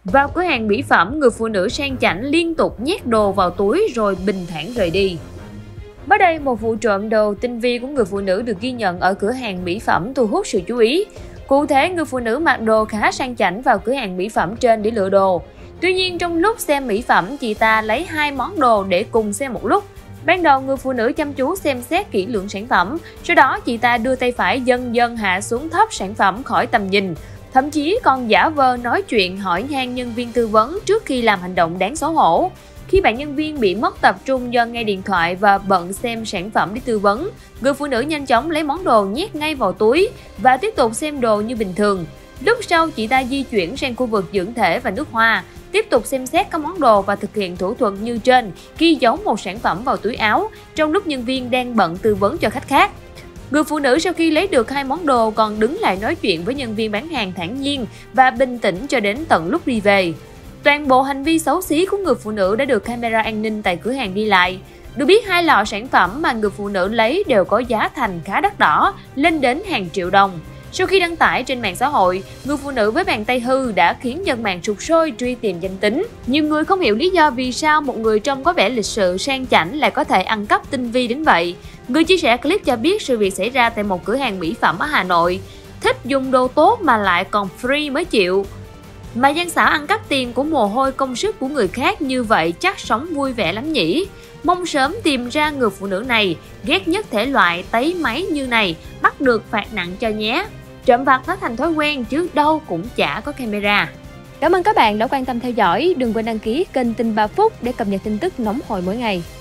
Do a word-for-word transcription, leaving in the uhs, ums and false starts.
Vào cửa hàng mỹ phẩm, người phụ nữ sang chảnh liên tục nhét đồ vào túi rồi bình thản rời đi. Mới đây, một vụ trộm đồ tinh vi của người phụ nữ được ghi nhận ở cửa hàng mỹ phẩm thu hút sự chú ý. Cụ thể, người phụ nữ mặc đồ khá sang chảnh vào cửa hàng mỹ phẩm trên để lựa đồ. Tuy nhiên, trong lúc xem mỹ phẩm, chị ta lấy hai món đồ để cùng xem một lúc. Ban đầu, người phụ nữ chăm chú xem xét kỹ lưỡng sản phẩm, sau đó chị ta đưa tay phải dần dần hạ xuống thấp sản phẩm khỏi tầm nhìn. Thậm chí còn giả vờ nói chuyện hỏi han nhân viên tư vấn trước khi làm hành động đáng xấu hổ. Khi bạn nhân viên bị mất tập trung do nghe điện thoại và bận xem sản phẩm để tư vấn, người phụ nữ nhanh chóng lấy món đồ nhét ngay vào túi và tiếp tục xem đồ như bình thường. Lúc sau, chị ta di chuyển sang khu vực dưỡng thể và nước hoa, tiếp tục xem xét các món đồ và thực hiện thủ thuật như trên, ghi dấu một sản phẩm vào túi áo trong lúc nhân viên đang bận tư vấn cho khách khác. Người phụ nữ sau khi lấy được hai món đồ còn đứng lại nói chuyện với nhân viên bán hàng thản nhiên và bình tĩnh cho đến tận lúc đi về. Toàn bộ hành vi xấu xí của người phụ nữ đã được camera an ninh tại cửa hàng ghi lại. Được biết, hai lọ sản phẩm mà người phụ nữ lấy đều có giá thành khá đắt đỏ, lên đến hàng triệu đồng. Sau khi đăng tải trên mạng xã hội, người phụ nữ với bàn tay hư đã khiến dân mạng sục sôi truy tìm danh tính. Nhiều người không hiểu lý do vì sao một người trông có vẻ lịch sự sang chảnh lại có thể ăn cắp tinh vi đến vậy. Người chia sẻ clip cho biết sự việc xảy ra tại một cửa hàng mỹ phẩm ở Hà Nội. Thích dùng đồ tốt mà lại còn free mới chịu. Mà gian xảo ăn cắp tiền của mồ hôi công sức của người khác như vậy chắc sống vui vẻ lắm nhỉ. Mong sớm tìm ra người phụ nữ này, ghét nhất thể loại tấy máy như này, bắt được phạt nặng cho nhé. Trộm vặt nó thành thói quen chứ đâu cũng chả có camera. Cảm ơn các bạn đã quan tâm theo dõi. Đừng quên đăng ký kênh Tin ba Phút để cập nhật tin tức nóng hổi mỗi ngày.